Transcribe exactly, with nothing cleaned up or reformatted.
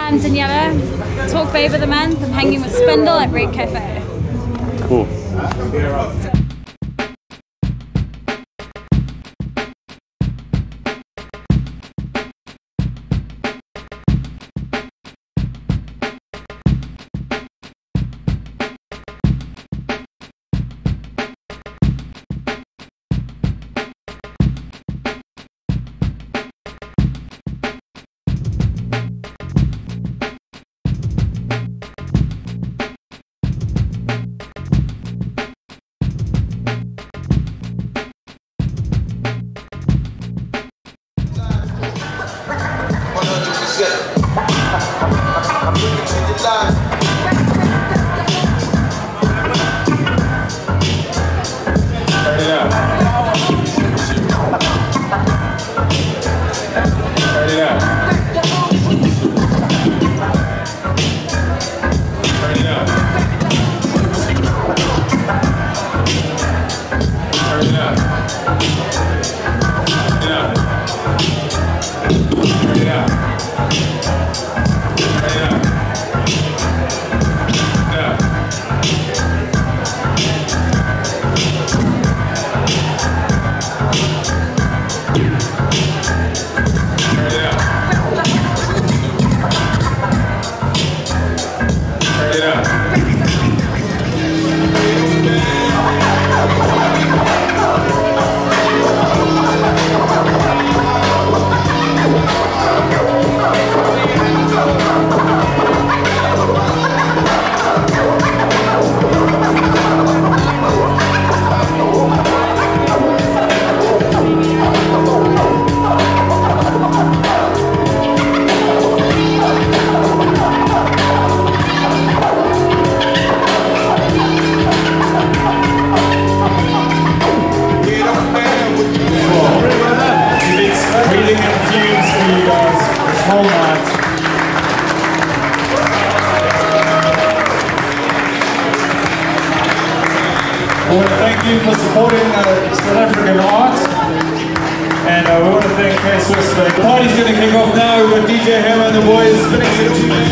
I'm Daniela, Talk Babe of the Month. I'm hanging with Spindle at Red Cafe. Cool. I want to thank you for supporting uh, South African art, and uh, we want to thank K-Swiss. The party's going to kick off now. We've got D J Hamma and the boys spinning some tunes.